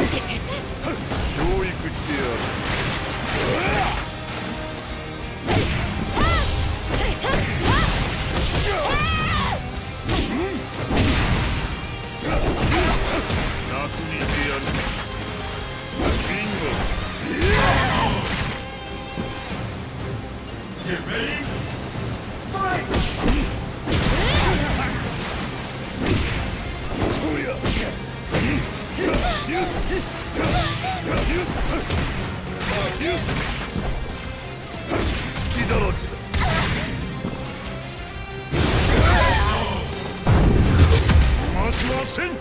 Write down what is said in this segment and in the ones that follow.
教育してやる。楽にしてやる。ビンゴ。そうや。隙だらけだ。逃しません。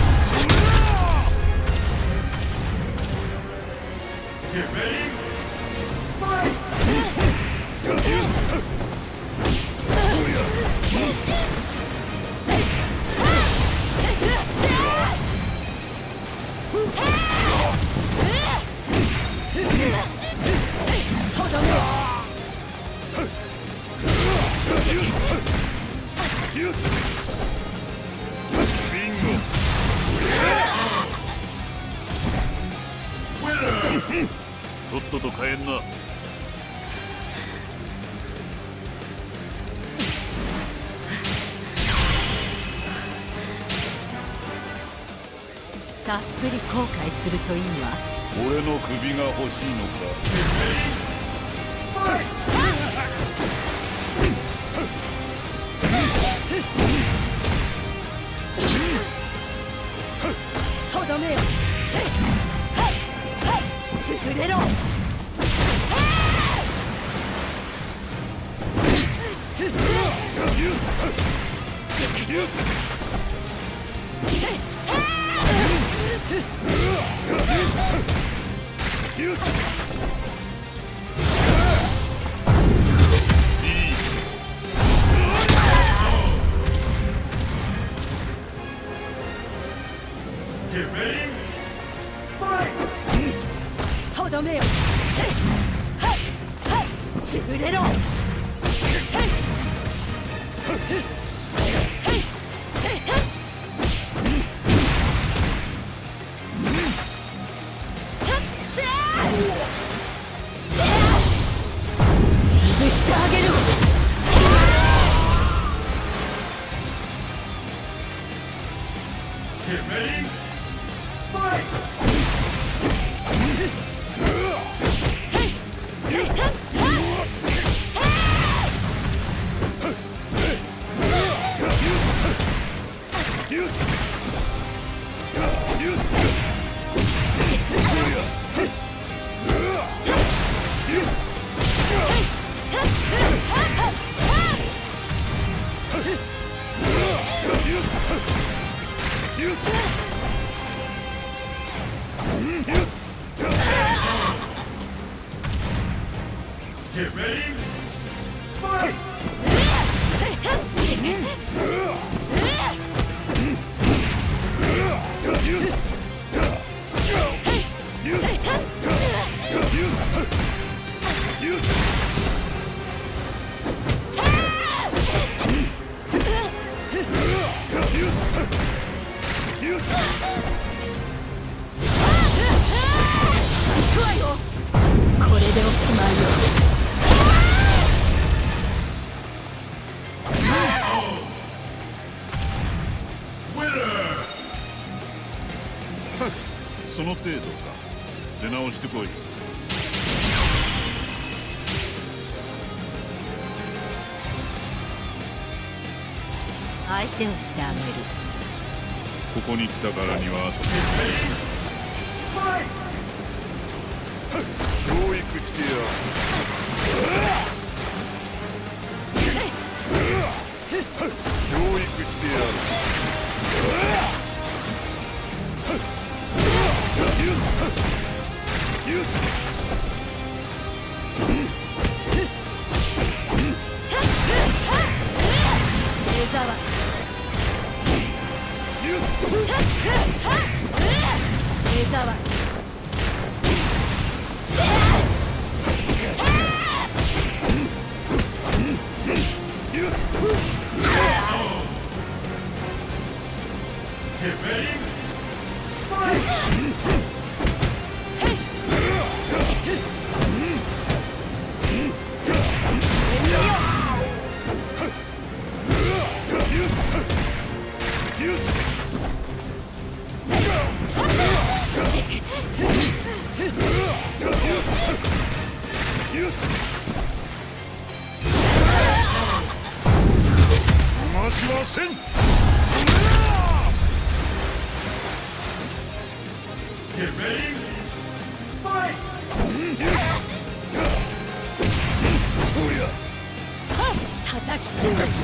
とっとと帰んな。 たっぷり後悔するといいわ。 俺の首が欲しいのか。 とどめよ。潰れろ。とどめよ。潰れろ。潰してあげる。これでおしまいよ。 その程度か。出直してこい。 相手をしてあげる。 ここに来たからには教育してやる。教育してやる。 江沢。江沢。 逃しません。Get ready, fight! そうや。 叩きつぶす。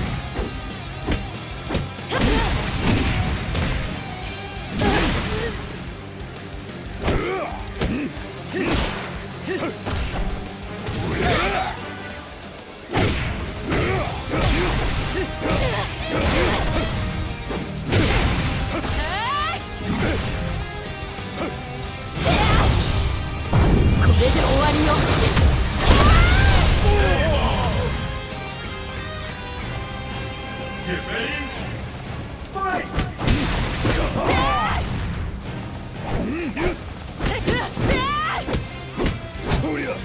これで終わりよ。 Get ready, fight! そりゃ。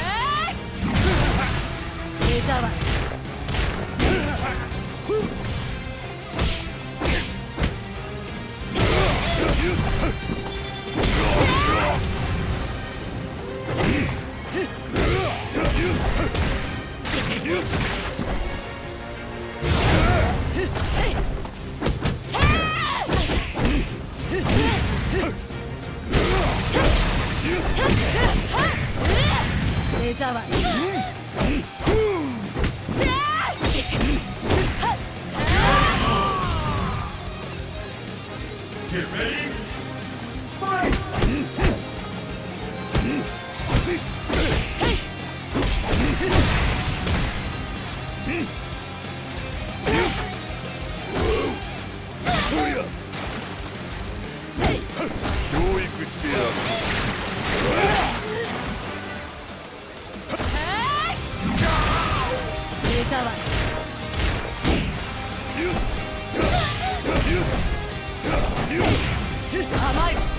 目障り。目障り。 Get ready, fight! そりゃ。教育してやる。 目障り。甘いわ。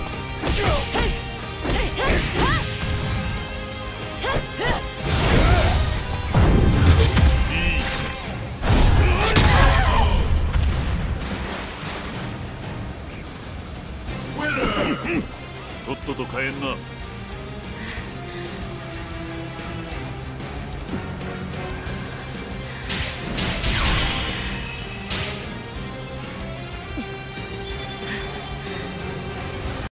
とっとと帰んな。